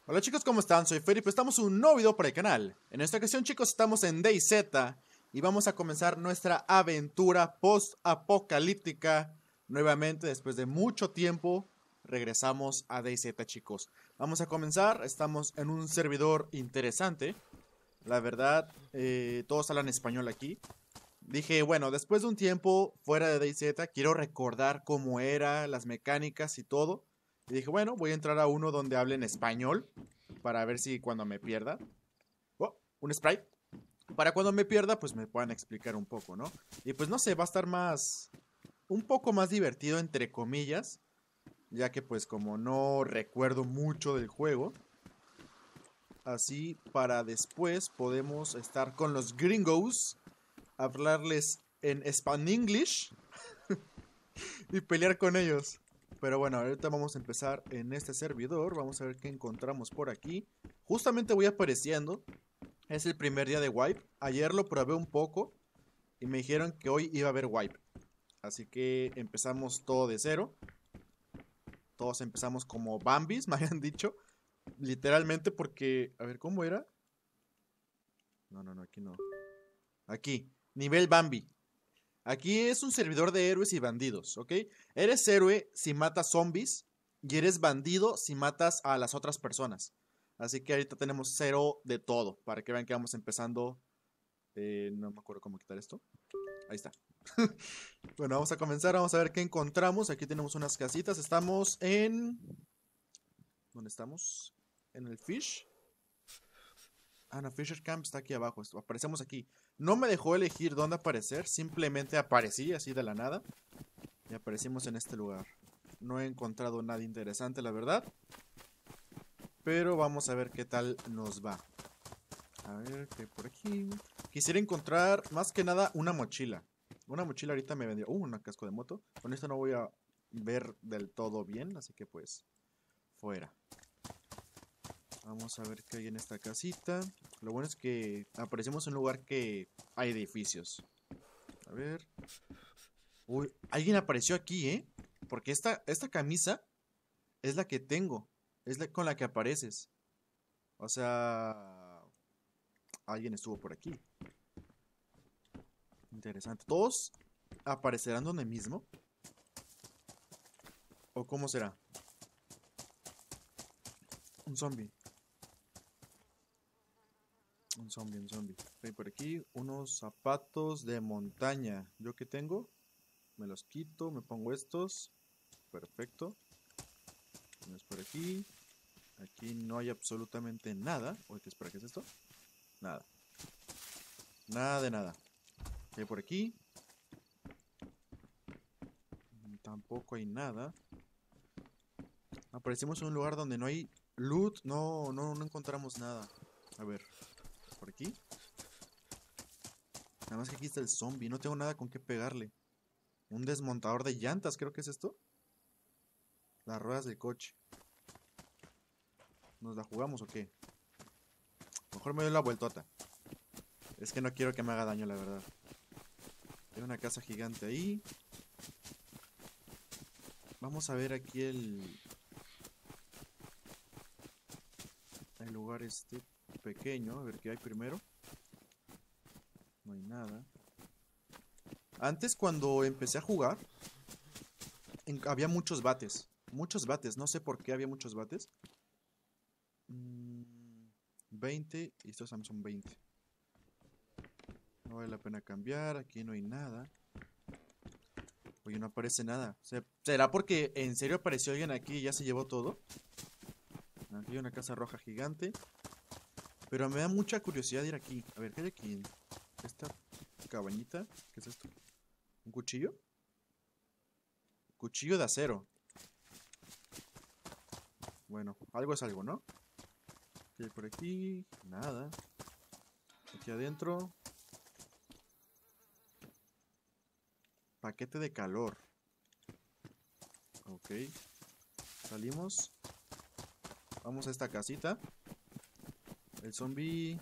Hola chicos, ¿cómo están? Soy Felipe, estamos en un nuevo video para el canal. En esta ocasión chicos estamos en DayZ y vamos a comenzar nuestra aventura post-apocalíptica. Nuevamente, después de mucho tiempo, regresamos a DayZ chicos. Vamos a comenzar, estamos en un servidor interesante. La verdad, todos hablan español aquí. Dije, bueno, después de un tiempo fuera de DayZ, quiero recordar cómo era, las mecánicas y todo. Y dije, bueno, voy a entrar a uno donde hablen español para ver si cuando me pierda. Oh, un sprite. Para cuando me pierda, pues me puedan explicar un poco, ¿no? Y pues no sé, va a estar más. Un poco más divertido, entre comillas. Ya que pues como no recuerdo mucho del juego. Así para después podemos estar con los gringos. Hablarles en Spanglish. Y pelear con ellos. Pero bueno, ahorita vamos a empezar en este servidor. Vamos a ver qué encontramos por aquí. Justamente voy apareciendo. Es el primer día de wipe. Ayer lo probé un poco y me dijeron que hoy iba a haber wipe. Así que empezamos todo de cero. Todos empezamos como Bambis, me habían dicho. Literalmente porque... A ver, ¿cómo era? No, aquí no. Aquí, nivel Bambi. Aquí es un servidor de héroes y bandidos, ¿ok? Eres héroe si matas zombies y eres bandido si matas a las otras personas. Así que ahorita tenemos cero de todo, para que vean que vamos empezando. No me acuerdo cómo quitar esto. Ahí está. Bueno, vamos a comenzar, vamos a ver qué encontramos. Aquí tenemos unas casitas, estamos en... ¿Dónde estamos? En el Fish. Ah, no, Fisher Camp está aquí abajo, aparecemos aquí. No me dejó elegir dónde aparecer, simplemente aparecí así de la nada. Y aparecimos en este lugar. No he encontrado nada interesante, la verdad. Pero vamos a ver qué tal nos va. A ver, ¿qué hay por aquí? Quisiera encontrar, más que nada, una mochila. Una mochila ahorita me vendió. Una casco de moto. Con esto no voy a ver del todo bien, así que pues, fuera. Vamos a ver qué hay en esta casita. Lo bueno es que aparecemos en un lugar que hay edificios. A ver. Uy, alguien apareció aquí, ¿eh? Porque esta camisa es la que tengo. Es la con la que apareces. O sea, alguien estuvo por aquí. Interesante. ¿Todos aparecerán donde mismo? ¿O cómo será? Un zombie. Un zombie, un zombie. Hay por aquí unos zapatos de montaña. ¿Yo qué tengo? Me los quito, me pongo estos. Perfecto. Tienes por aquí. Aquí no hay absolutamente nada. Uy, ¿qué es esto? Nada. Nada de nada. ¿Qué hay por aquí? Tampoco hay nada. Aparecemos en un lugar donde no hay loot. No encontramos nada. A ver, por aquí. Nada más que aquí está el zombie. No tengo nada con qué pegarle. Un desmontador de llantas, creo que es esto. Las ruedas del coche. ¿Nos la jugamos o qué? Mejor me doy la vueltota. Es que no quiero que me haga daño, la verdad. Hay una casa gigante ahí. Vamos a ver aquí el lugar este pequeño. A ver qué hay primero. No hay nada. Antes cuando empecé a jugar había muchos bates. Muchos bates. No sé por qué había muchos bates. 20 y estos son 20. No vale la pena cambiar. Aquí no hay nada. Oye, no aparece nada. ¿Será porque en serio apareció alguien aquí y ya se llevó todo? Aquí hay una casa roja gigante. Pero me da mucha curiosidad ir aquí. A ver, ¿qué hay aquí? Esta cabañita. ¿Qué es esto? ¿Un cuchillo? Cuchillo de acero. Bueno, algo es algo, ¿no? ¿Qué hay por aquí? Nada. Aquí adentro. Paquete de calor. Ok. Salimos. Vamos a esta casita. El zombie...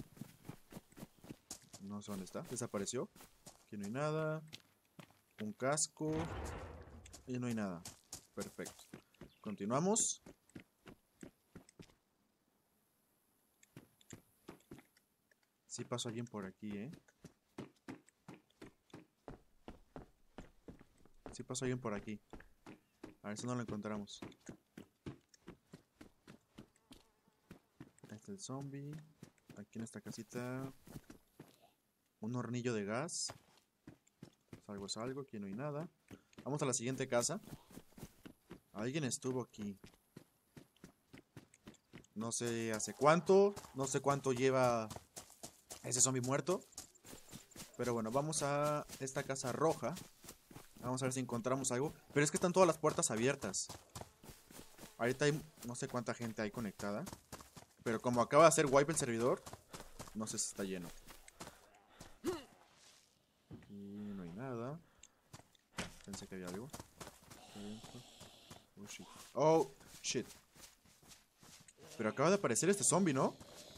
No sé dónde está. Desapareció. Aquí no hay nada. Un casco. Y no hay nada. Perfecto. Continuamos. Sí pasó alguien por aquí, ¿eh? Sí pasó alguien por aquí. A ver si no lo encontramos. Ahí está el zombie. Aquí en esta casita. Un hornillo de gas. Salgo es algo, aquí no hay nada. Vamos a la siguiente casa. Alguien estuvo aquí. No sé hace cuánto. No sé cuánto lleva ese zombie muerto. Pero bueno, vamos a esta casa roja. Vamos a ver si encontramos algo. Pero es que están todas las puertas abiertas. Ahorita hay no sé cuánta gente hay conectada. Pero como acaba de hacer wipe el servidor, no sé si está lleno. Aquí no hay nada. Pensé que había algo. Oh shit. Oh shit. Pero acaba de aparecer este zombie, ¿no?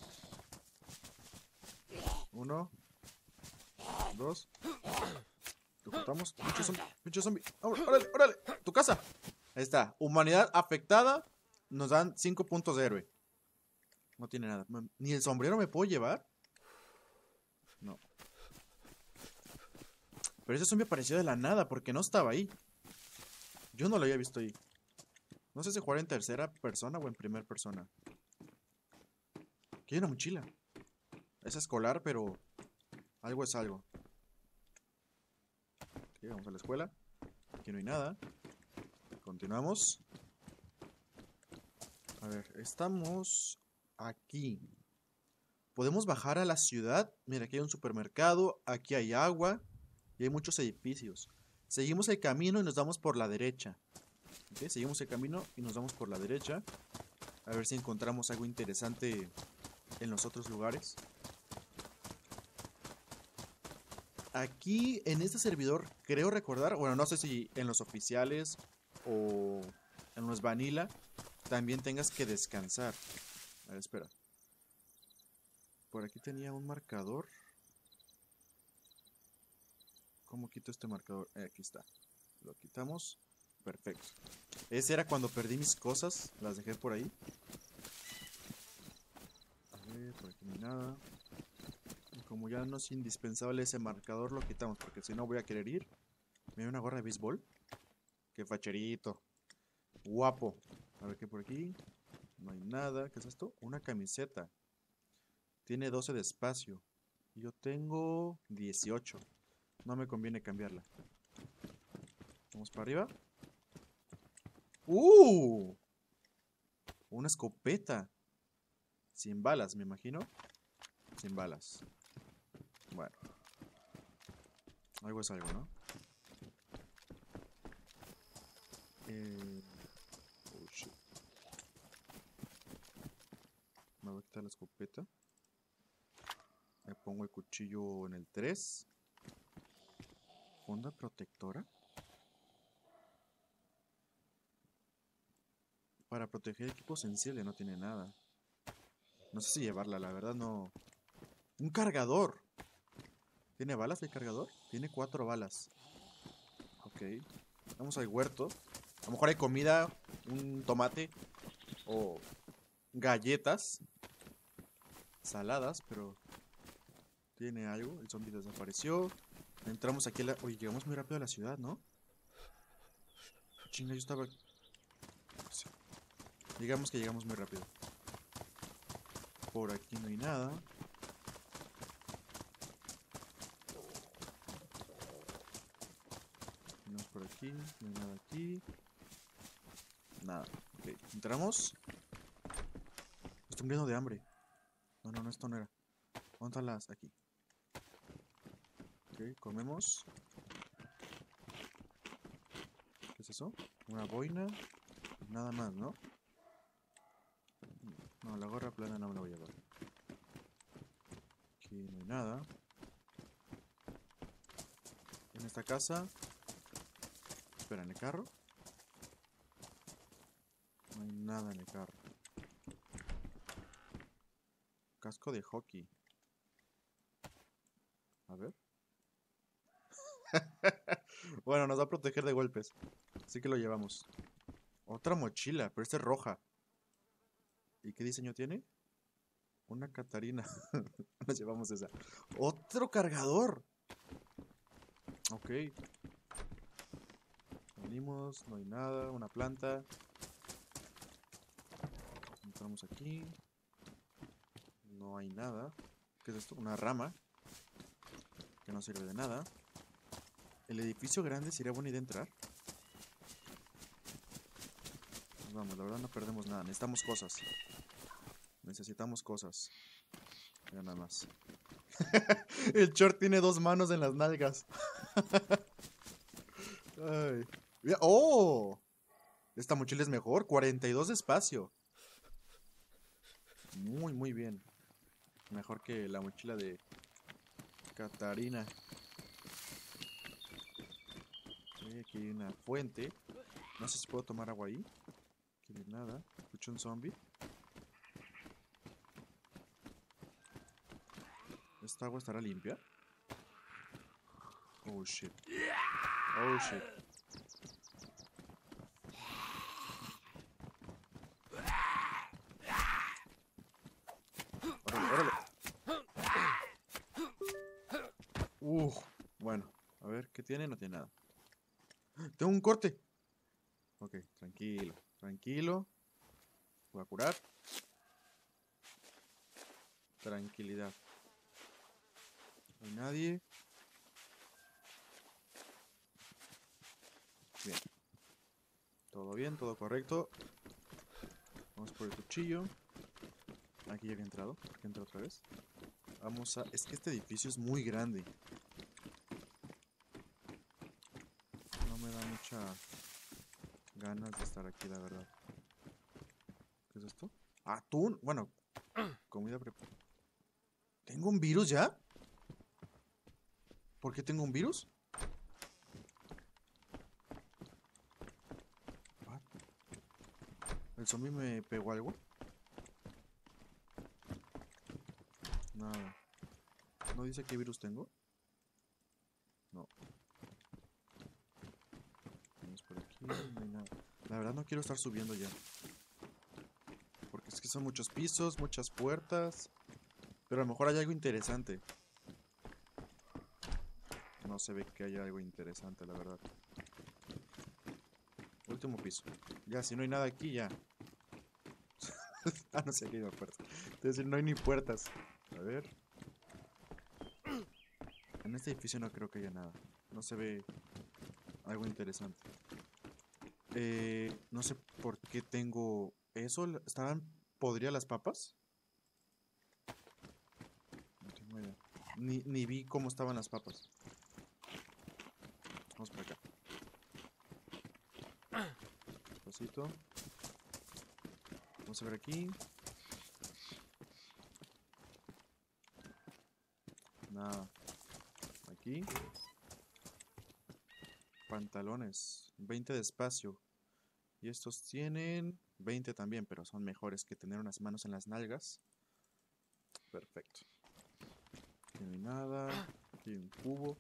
1, 2. Lo juntamos. Pinche zombie. Pinche zombie. Órale, órale. Tu casa. Ahí está. Humanidad afectada. Nos dan 5 puntos de héroe. No tiene nada. ¿Ni el sombrero me puedo llevar? No. Pero ese zombie apareció de la nada porque no estaba ahí. Yo no lo había visto ahí. No sé si jugar en tercera persona o en primera persona. Aquí hay una mochila. Es escolar, pero algo es algo. Ok, vamos a la escuela. Aquí no hay nada. Continuamos. A ver, estamos aquí. Podemos bajar a la ciudad. Mira, aquí hay un supermercado. Aquí hay agua. Y hay muchos edificios. Seguimos el camino y nos damos por la derecha. ¿Okay? Seguimos el camino y nos damos por la derecha. A ver si encontramos algo interesante en los otros lugares. Aquí en este servidor creo recordar, bueno, no sé si en los oficiales o en los vanilla también tengas que descansar. A ver, espera. Por aquí tenía un marcador. ¿Cómo quito este marcador? Aquí está. Lo quitamos. Perfecto. Ese era cuando perdí mis cosas. Las dejé por ahí. A ver, por aquí no hay nada. Y como ya no es indispensable ese marcador, lo quitamos. Porque si no voy a querer ir. Me da una gorra de béisbol. Qué facherito. Guapo. A ver qué por aquí. No hay nada. ¿Qué es esto? Una camiseta. Tiene 12 de espacio. Y yo tengo 18. No me conviene cambiarla. Vamos para arriba. ¡Uh! Una escopeta. Sin balas, me imagino. Sin balas. Bueno. Algo es algo, ¿no? Oh, shit. Me voy a quitar la escopeta. Me pongo el cuchillo en el 3. Funda protectora. Para proteger equipo sensible no tiene nada. No sé si llevarla, la verdad no. Un cargador. ¿Tiene balas el cargador? Tiene 4 balas. Ok. Vamos al huerto. A lo mejor hay comida, un tomate o galletas saladas, pero tiene algo. El zombie desapareció. Entramos aquí a la... Oye, llegamos muy rápido a la ciudad, ¿no? Chinga, yo estaba... Sí. Digamos que llegamos muy rápido. Por aquí no hay nada. No es por aquí, no hay nada aquí. Nada. Ok, entramos. Estoy muriendo de hambre. No, esto no era. ¿Dónde están las? Aquí. Ok, comemos. ¿Qué es eso? Una boina. Nada más, ¿no? No, la gorra plana no me la voy a llevar. Aquí no hay nada. En esta casa. Espera, ¿en el carro? No hay nada en el carro. Casco de hockey. A ver. Bueno, nos va a proteger de golpes. Así que lo llevamos. Otra mochila, pero esta es roja. ¿Y qué diseño tiene? Una Catarina. Nos llevamos esa. ¡Otro cargador! Ok. Venimos, no hay nada. Una planta. Entramos aquí. No hay nada. ¿Qué es esto? Una rama. Que no sirve de nada. El edificio grande sería buena idea entrar. Pues vamos, la verdad no perdemos nada. Necesitamos cosas. Necesitamos cosas. Ya nada más. El short tiene 2 manos en las nalgas. Ay. ¡Oh! Esta mochila es mejor. 42 de espacio. Muy, muy bien. Mejor que la mochila de Catarina. Aquí hay una fuente. No sé si puedo tomar agua ahí. Aquí no hay nada. Escucho un zombie. ¿Esta agua estará limpia? Oh shit. Oh shit. Órale, órale. Bueno. A ver, ¿qué tiene? No tiene nada. Tengo un corte. Ok, tranquilo. Tranquilo. Voy a curar. Tranquilidad. No hay nadie. Bien. Todo bien, todo correcto. Vamos por el cuchillo. Aquí ya había entrado. ¿Por qué entró otra vez? Vamos a... Es que este edificio es muy grande. No me da mucha ganas de estar aquí, la verdad. ¿Qué es esto? Atún. Bueno, comida preparada. ¿Tengo un virus ya? ¿Por qué tengo un virus? What? ¿El zombie me pegó algo? Nada. ¿No dice qué virus tengo? No. Vamos por aquí, no hay nada. La verdad no quiero estar subiendo ya. Porque es que son muchos pisos, muchas puertas. Pero a lo mejor hay algo interesante. No se ve que haya algo interesante, la verdad. Último piso. Ya, si no hay nada aquí, ya. Ah, no sé, aquí hay una puerta. Es decir, no hay ni puertas. A ver. En este edificio no creo que haya nada. No se ve algo interesante. No sé por qué tengo eso. ¿Estaban podridas las papas? No tengo idea. Ni vi cómo estaban las papas. Vamos por acá. Pasito. Vamos a ver aquí. Nada. Aquí. Pantalones. 20 de espacio. Y estos tienen 20 también, pero son mejores que tener unas manos en las nalgas. Perfecto. Aquí no hay nada. Aquí hay un cubo.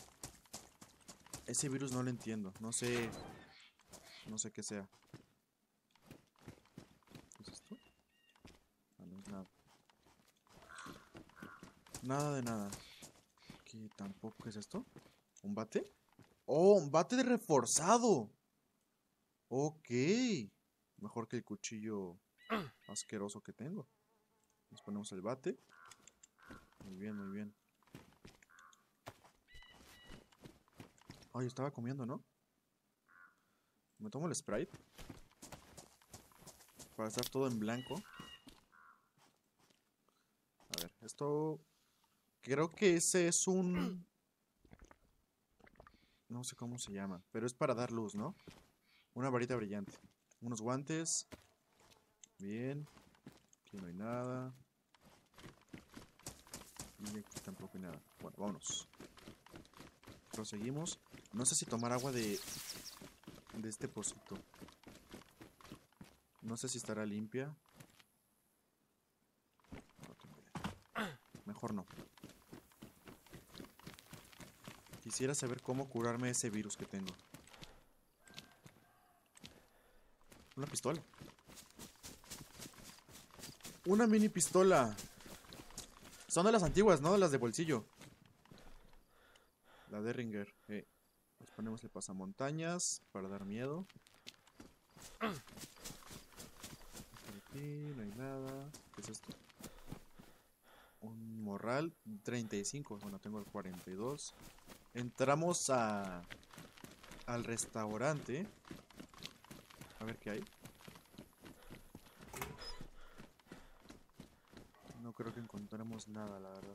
Ese virus no lo entiendo. No sé. No sé qué sea. ¿Qué es esto? Ah, no es nada. Nada de nada. Aquí tampoco es esto. ¿Un bate? ¡Oh! ¡Un bate de reforzado! Ok. Mejor que el cuchillo asqueroso que tengo. Nos ponemos el bate. Muy bien, muy bien. Ay, estaba comiendo, ¿no? Me tomo el Sprite. Para estar todo en blanco. A ver, esto... Creo que ese es un... No sé cómo se llama, pero es para dar luz, ¿no? Una varita brillante. Unos guantes. Bien. Aquí no hay nada. Y aquí tampoco hay nada. Bueno, vámonos. Proseguimos. No sé si tomar agua de este pocito. No sé si estará limpia. No tengo idea. Mejor no. Quisiera saber cómo curarme ese virus que tengo. Una pistola. Una mini pistola. Son de las antiguas, ¿no? Las de bolsillo. La Derringer. Nos ponemos el pasamontañas para dar miedo. Por aquí no hay nada. ¿Qué es esto? Un morral 35. Bueno, tengo el 42. Entramos al restaurante. A ver qué hay. No creo que encontremos nada, la verdad.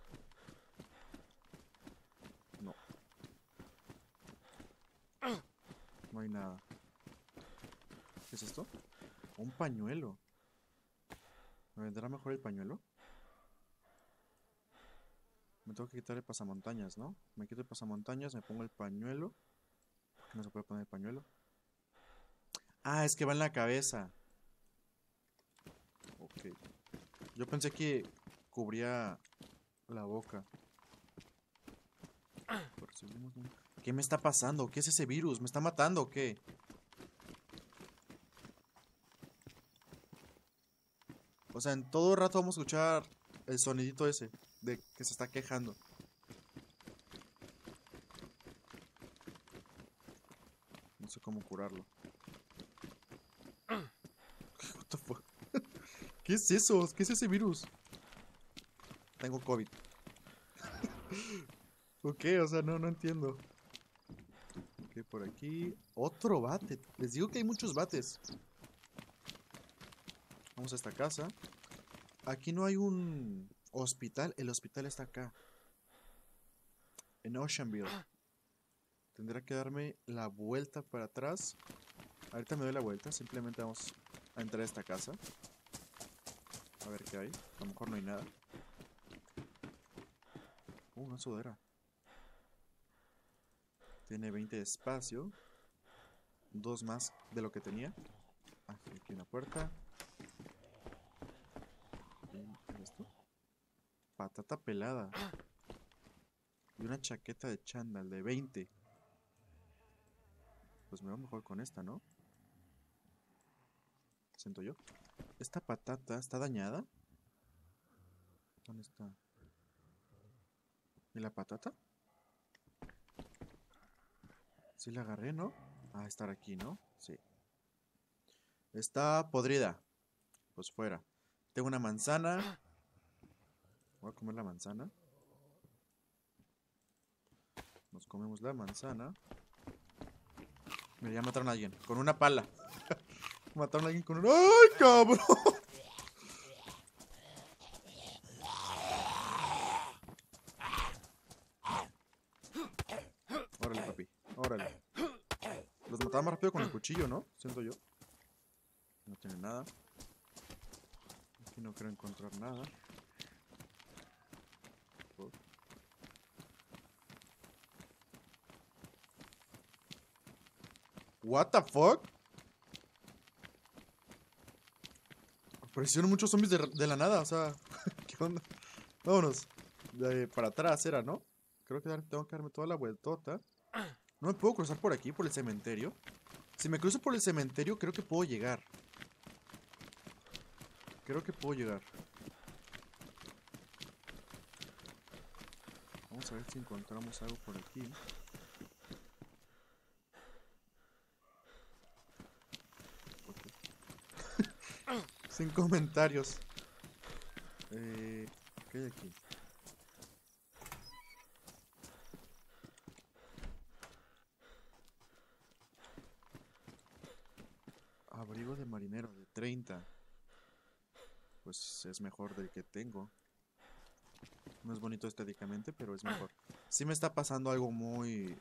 No. No hay nada. ¿Qué es esto? Un pañuelo. ¿Me vendrá mejor el pañuelo? Me tengo que quitar el pasamontañas, ¿no? Me quito el pasamontañas, me pongo el pañuelo. ¿Por qué no se puede poner el pañuelo? Ah, es que va en la cabeza. Ok. Yo pensé que cubría la boca. ¿Qué me está pasando? ¿Qué es ese virus? ¿Me está matando o qué? O sea, en todo rato vamos a escuchar el sonidito ese de que se está quejando. No sé cómo curarlo. What the fuck? ¿Qué es eso? ¿Qué es ese virus? Tengo COVID. Ok, o sea, no entiendo. Ok, por aquí. Otro bate. Les digo que hay muchos bates. Vamos a esta casa. Aquí no hay un hospital. El hospital está acá. En Oceanville. Tendrá que darme la vuelta para atrás. Ahorita me doy la vuelta. Simplemente vamos a entrar a esta casa. A ver qué hay. A lo mejor no hay nada. Una sudadera. Tiene 20 de espacio. 2 más de lo que tenía. Ah, aquí una puerta. ¿Qué es esto? Patata pelada. Y una chaqueta de chándal de 20. Pues me va mejor con esta, ¿no? Siento yo. Esta patata está dañada. ¿Dónde está? ¿Y la patata? Sí la agarré, ¿no? Ah, estar aquí, ¿no? Sí. Está podrida. Pues fuera. Tengo una manzana. Voy a comer la manzana. Nos comemos la manzana. Mira, ya mataron a alguien. Con una pala. Mataron a alguien con un... ¡Ay, cabrón! Órale, papi. Órale. Los mataba más rápido con el cuchillo, ¿no? Siento yo. No tiene nada. Aquí no quiero encontrar nada. What the fuck? Aparecieron muchos zombies de la nada, o sea, ¿qué onda? Vámonos. Para atrás era, ¿no? Creo que tengo que darme toda la vueltota. No me puedo cruzar por aquí, por el cementerio. Si me cruzo por el cementerio, creo que puedo llegar. Creo que puedo llegar. Vamos a ver si encontramos algo por aquí. Okay. Sin comentarios. ¿Qué hay aquí? Abrigo de marinero de 30. Pues es mejor del que tengo. No es bonito estéticamente, pero es mejor. Sí me está pasando algo muy...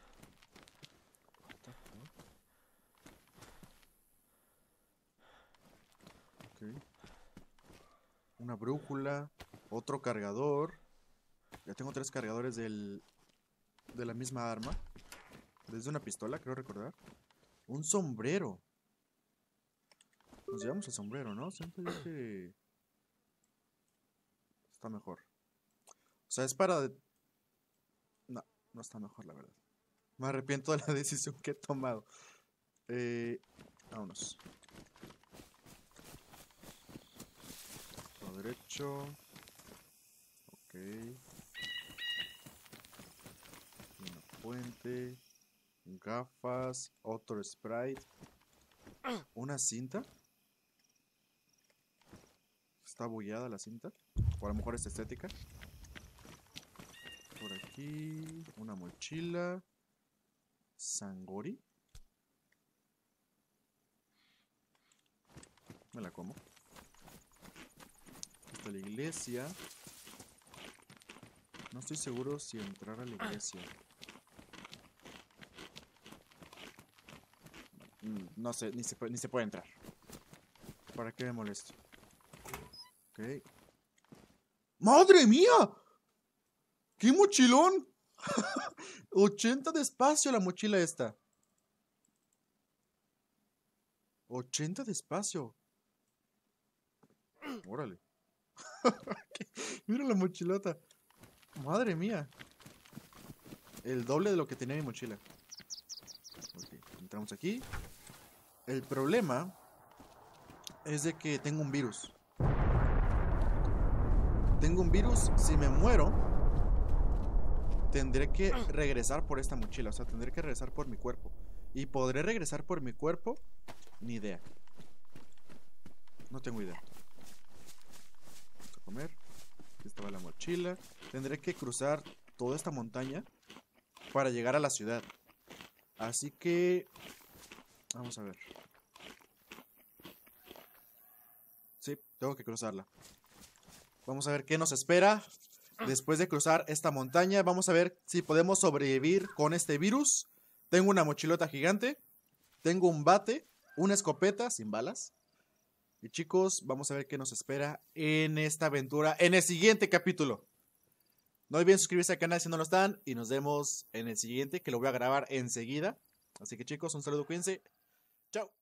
Okay. Una brújula. Otro cargador. Ya tengo 3 cargadores de la misma arma. Desde una pistola, creo recordar. Un sombrero. Nos llevamos el sombrero, ¿no? Siento yo que... está mejor. O sea, es para... No, no está mejor, la verdad. Me arrepiento de la decisión que he tomado. Vámonos. Lo derecho. Ok. Una fuente. Gafas. Otro sprite. Una cinta. Está bugueada la cinta. O a lo mejor es estética. Por aquí. Una mochila. Sangori. Me la como. Esta es la iglesia. No estoy seguro si entrar a la iglesia. No sé, ni se puede entrar. ¿Para qué me molesto? Ok. ¡Madre mía! ¡Qué mochilón! 80 de espacio la mochila esta. 80 de espacio. Órale. Mira la mochilota. Madre mía. El doble de lo que tenía mi mochila. Ok, entramos aquí. El problema es de que tengo un virus. Tengo un virus. Si me muero, tendré que regresar por esta mochila. O sea, tendré que regresar por mi cuerpo. ¿Y podré regresar por mi cuerpo? Ni idea. No tengo idea. Vamos a comer. Aquí estaba la mochila. Tendré que cruzar toda esta montaña para llegar a la ciudad. Así que... vamos a ver. Sí, tengo que cruzarla. Vamos a ver qué nos espera después de cruzar esta montaña. Vamos a ver si podemos sobrevivir con este virus. Tengo una mochilota gigante. Tengo un bate, una escopeta sin balas. Y chicos, vamos a ver qué nos espera en esta aventura, en el siguiente capítulo. No olviden suscribirse al canal si no lo están. Y nos vemos en el siguiente, que lo voy a grabar enseguida. Así que chicos, un saludo, cuídense. Chao.